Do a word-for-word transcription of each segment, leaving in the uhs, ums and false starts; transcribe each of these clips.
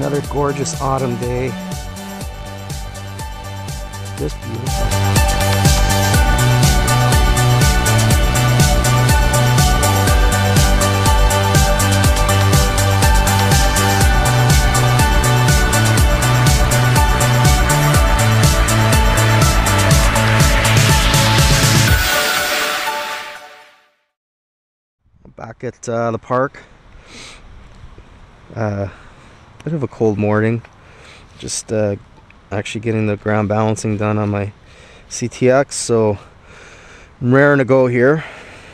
Another gorgeous autumn day. Just beautiful. Back at uh, the park. Uh, bit of a cold morning. Just uh, actually getting the ground balancing done on my C T X, so I'm raring to go here.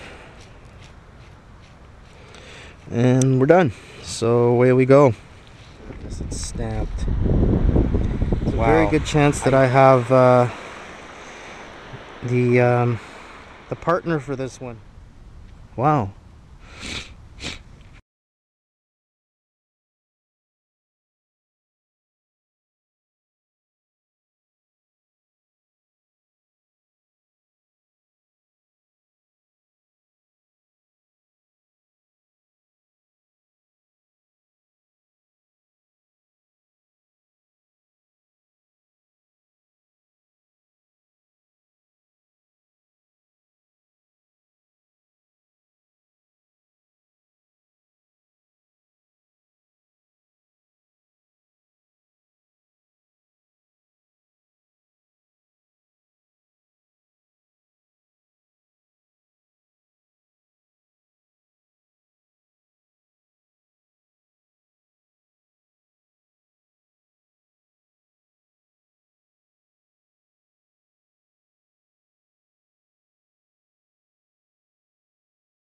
And we're done. So away we go. I guess it's stamped. There's Wow. a very good chance that I, I have uh, the um, the partner for this one. Wow.